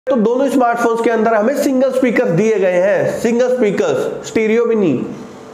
तो दोनों स्मार्टफोन्स के अंदर हमें सिंगल स्पीकर दिए गए हैं, सिंगल स्पीकर्स, स्टीरियो भी नहीं।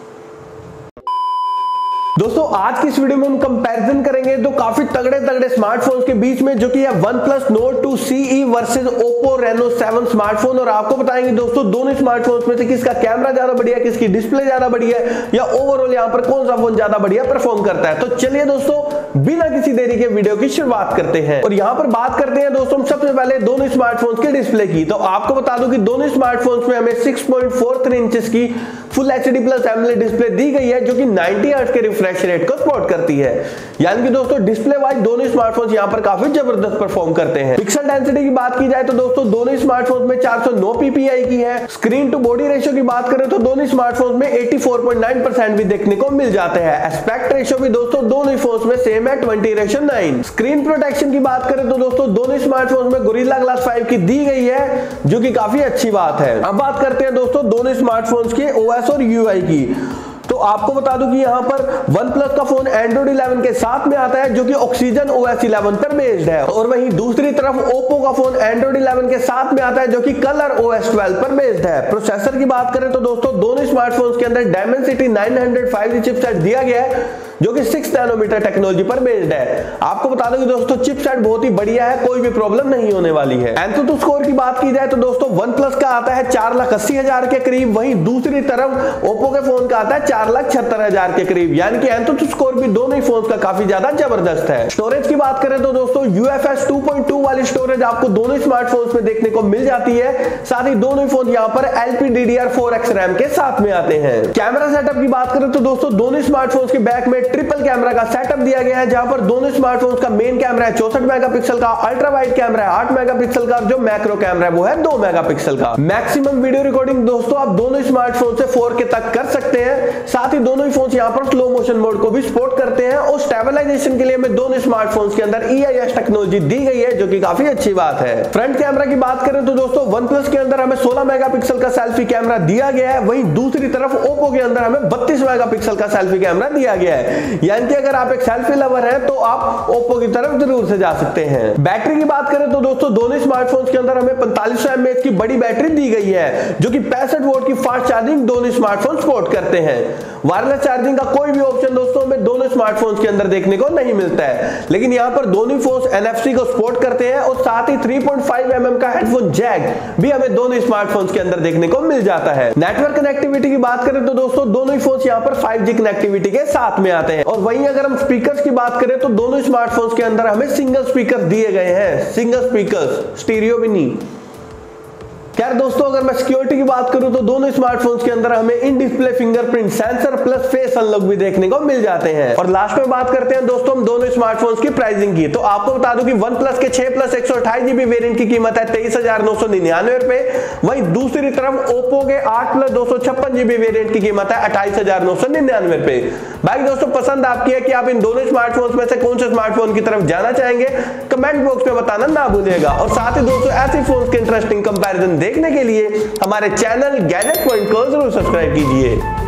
दोस्तों आज की इस वीडियो में हम कंपैरिजन करेंगे तो काफी तगड़े तगड़े स्मार्टफोन्स के बीच में, जो कि है OnePlus Nord 2 CE versus Oppo Reno 7 smartphone. और आपको बताएंगे दोस्तों दोनों स्मार्टफोन्स में से किसका कैमरा ज्यादा बढ़िया, किसकी डिस्प्ले ज्यादा बढ़िया है, या ओवरऑल यहाँ पर कौन सा फोन ज्यादा बढ़िया परफॉर्म करता है। तो चलिए दोस्तों बिना किसी देरी के वीडियो की शुरुआत करते हैं और यहाँ पर बात करते हैं दोस्तों सबसे पहले दोनों स्मार्टफोन्स के डिस्प्ले की। तो आपको बता दूं कि दोनों स्मार्टफोन्स में हमें 6.43 इंचेस की full HD plus AMOLED display दी गई है, जो कि 90 हर्ट्ज के रिफ्रेश रेट को सपोर्ट करती है। यानी कि दोस्तों डिस्प्ले वाइज दोनों स्मार्टफोन्स यहां पर काफी जबरदस्त परफॉर्म करते हैं। पिक्सल डेंसिटी की बात की जाए तो दोस्तों दोनों स्मार्टफोन्स में 409 ppi की है। स्क्रीन टू बॉडी रेशियो की बात करें तो दोनों स्मार्टफोन्स में 84.9% भी देखने को मिल जाते हैं। एस्पेक्ट रेशियो भी दोस्तों दोनों फोन्स में सेम है 20:9। स्क्रीन प्रोटेक्शन की बात करें तो दोस्तों दोनों स्मार्टफोन्स में गोरिल्ला ग्लास 5 की दी गई है, जो कि काफी अच्छी बात है। अब बात करते हैं दोस्तों दोनों स्मार्टफोन्स के OS और UI की। तो आपको बता दूं कि यहां पर OnePlus का फोन Android 11 के साथ में आता है, जो कि Oxygen OS 11 पर बेस्ड है, और वहीं दूसरी तरफ Oppo का फोन Android 11 के साथ में आता है, जो कि Color OS 12 पर बेस्ड है। प्रोसेसर की बात करें तो दोस्तों दोनों स्मार्टफोन्स के अंदर Dimensity 900 5G चिपसेट दिया गया है, जो कि 6 नैनोमीटर टेक्नोलॉजी पर बेस्ड है। आपको बता दूं कि दोस्तों चिपसेट बहुत ही बढ़िया है, कोई भी प्रॉब्लम नहीं होने वाली है। एंथुतु स्कोर की बात की जाए तो दोस्तों OnePlus का आता है 4,80,000 के करीब, वहीं दूसरी तरफ Oppo के फोन का आता है 4,76,000 के करीब। यानी कि एंथुतु स्कोर भी दोनों ही फोन का काफी ज्यादा जबरदस्त है। स्टोरेज की बात करें तो दोस्तों UFS 2.2 वाली स्टोरेज आपको दोनों स्मार्टफोन्स में देखने को मिल जाती है। साथ ही दोनों ही फोन यहाँ पर LPDDR4X रैम के साथ में आते हैं। कैमरा सेटअप की बात करें तो दोस्तों दोनों स्मार्टफोन्स के बैक में ट्रिपल कैमरा का सेटअप दिया गया है, जहां पर दोनों स्मार्टफोन्स का मेन कैमरा है 64 मेगापिक्सल का, अल्ट्रा वाइड कैमरा है 8 मेगापिक्सल का, जो मैक्रो कैमरा है वो है 2 मेगापिक्सल का। मैक्सिमम वीडियो रिकॉर्डिंग दोस्तों आप दोनों स्मार्टफोन से 4K तक कर सकते हैं। साथ ही दोनों ही फोन्स यहां पर स्लो मोशन मोड को भी सपोर्ट करते हैं, और स्टेबलाइजेशन के लिए हमें दोनों स्मार्टफोन्स के अंदर EIS टेक्नोलॉजी दी गई है, जो कि काफी अच्छी बात है। फ्रंट कैमरा की बात करें तो दोस्तों OnePlus के अंदर हमें 16 मेगापिक्सल का सेल्फी कैमरा दिया गया है, वहीं दूसरी तरफ Oppo के अंदर हमें 32 मेगापिक्सल का सेल्फी कैमरा दिया गया है। यानी कि अगर आप एक सेल्फी लवर हैं तो आप Oppo की तरफ जरूर से जा सकते हैं। बैटरी की बात करें तो दोस्तों दोनों स्मार्टफोन्स के अंदर हमें 4500 mAh की बड़ी बैटरी दी गई है, जो कि 65 वोल्ट की फास्ट चार्जिंग दोनों स्मार्टफोन सपोर्ट करते हैं। वायरलेस चार्जिंग का कोई भी ऑप्शन दोस्तों हमें दोनों स्मार्टफोन्स के अंदर देखने को नहीं मिलता है, लेकिन यहाँ पर दोनों फोन्स NFC को सपोर्ट करते हैं, और साथ ही 3.5 mm का हेडफोन जैक भी हमें दोनों स्मार्टफोन्स के अंदर देखने को मिल जाता है। नेटवर्क कनेक्टिविटी की बात करें तो दोस्तों दोनों ही फोन्स यहाँ पर 5G कनेक्टिविटी के साथ में आते हैं। और वहीं अगर हम स्पीकर्स की बात करें तो दोनों स्मार्टफोन्स के अंदर हमें सिंगल स्पीकर दिए गए हैं, सिंगल स्पीकर्स, स्टीरियो भी नहीं। खैर दोस्तों अगर मैं सिक्योरिटी की बात करूं तो दोनों स्मार्टफोन्स के अंदर हमें in display fingerprint sensor plus face unlock भी देखने को मिल जाते हैं। और लास्ट में बात करते हैं दोस्तों हम दोनों स्मार्टफोन्स की प्राइसिंग की। तो आपको बता दूं कि OnePlus के 6+128GB वेरिएंट की कीमत है 23,999 रुपए, वहीं दूसरी तरफ Oppo के 8+256GB वेरिएंट की कीमत है 28,999 रुपए। भाई दोस्तों पसंद आपकी है कि आप इन दोनों स्मार्टफोन्स में से कौन से स्मार्टफोन की तरफ जाना चाहेंगे, कमेंट बॉक्स में बताना ना भूलिएगा। और साथ ही दोस्तों ऐसे फोन्स के इंटरेस्टिंग कंपैरिजन देखने के लिए हमारे चैनल गैजेट पॉइंट को जरूर सब्सक्राइब कीजिए।